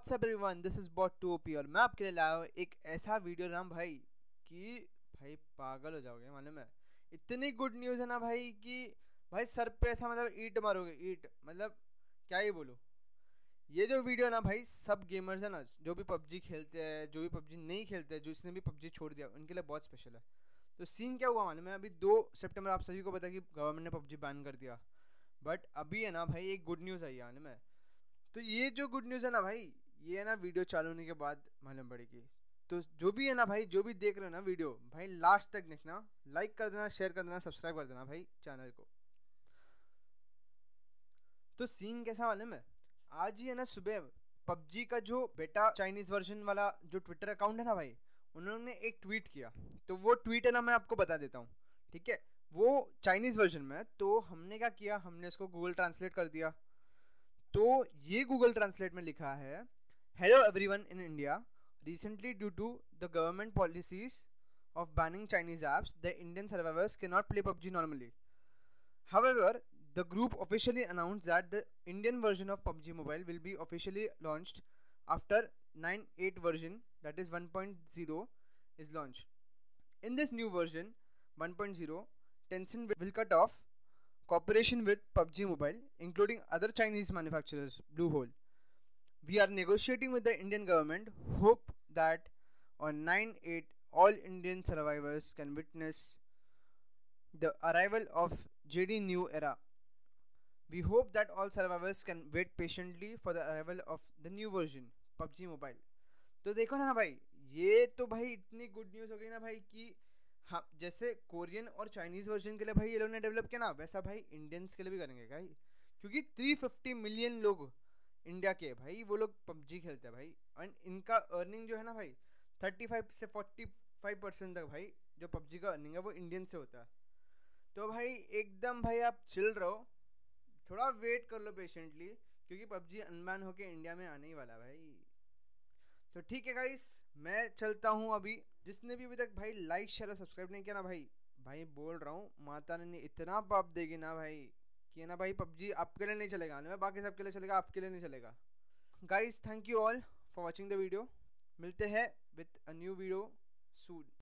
WhatsApp everyone, this is bot to OP और मैं आपके लिए लाया हूँ एक ऐसा वीडियो ना भाई कि भाई पागल हो जाओगे। मालूम है, इतनी गुड न्यूज़ है ना भाई कि भाई सर पे ऐसा मतलब ईंट मारोगे, ईंट मतलब क्या ही बोलूँ। ये जो वीडियो है ना भाई, सब गेमर्स है ना जो भी पबजी खेलते हैं, जो भी पबजी नहीं खेलते हैं, जो इसने भी पबजी छोड़ दिया, उनके लिए बहुत स्पेशल है। तो सीन क्या हुआ मालूम है, अभी 2 सितंबर आप सभी को पता है कि गवर्नमेंट ने पबजी बैन कर दिया। बट अभी है ना भाई एक गुड न्यूज़ आई है आने में। तो ये जो गुड न्यूज़ है ना भाई, ये है ना वीडियो चालू होने के बाद मालूम पड़ेगी। तो जो भी है ना भाई, जो भी देख रहे हो ना वीडियो, भाई लास्ट तक देखना, लाइक कर देना, शेयर कर देना, सब्सक्राइब कर देना भाई चैनल को। तो सीन कैसा मालूम है, आज ही है ना सुबह पबजी का जो बेटा चाइनीज वर्जन वाला जो ट्विटर अकाउंट है ना भाई, उन्होंने एक ट्वीट किया। तो वो ट्वीट है ना, मैं आपको बता देता हूँ। ठीक है, वो चाइनीज वर्जन में है, तो हमने क्या किया, हमने उसको गूगल ट्रांसलेट कर दिया। तो ये गूगल ट्रांसलेट में लिखा है, hello everyone in India, recently due to the government policies of banning Chinese apps, the Indian survivors cannot play PUBG normally. However, the group officially announced that the Indian version of PUBG Mobile will be officially launched after 9.8 version, that is 1.0, is launched. In this new version 1.0, Tencent will cut off cooperation with PUBG Mobile, including other Chinese manufacturers, Bluehole. We are negotiating with the Indian government, hope that on 9/8 all Indian survivors can witness the arrival of JD New Era. We hope that all survivors can wait patiently for the arrival of the new version PUBG Mobile. तो देखो ना भाई, ये तो भाई इतनी good news हो गई ना भाई कि हाँ, जैसे कोरियन और चाइनीज़ वर्जन के लिए भाई ये लोग ने डेवलप किया ना, वैसा भाई इंडियंस के लिए भी करेंगे भाई। क्योंकि 350 मिलियन लोग इंडिया के भाई, वो लोग पबजी खेलते हैं भाई। एंड इनका अर्निंग जो है ना भाई, 35 से 45% तक भाई जो पबजी का अर्निंग है वो इंडियन से होता है। तो भाई एकदम भाई आप चिल रहो, थोड़ा वेट कर लो पेशेंटली, क्योंकि पबजी अनबैन होके इंडिया में आने ही वाला है भाई। तो ठीक है गाइस, मैं चलता हूँ अभी। जिसने भी अभी तक भाई लाइक शेयर और सब्सक्राइब नहीं किया ना भाई, भाई बोल रहा हूँ माता ने इतना पाप देगी ना भाई कि ना भाई पबजी आपके लिए नहीं चलेगा, ना बाकी सबके लिए चलेगा, आपके लिए नहीं चलेगा। Guys thank you all for watching the video. मिलते हैं with a new video soon.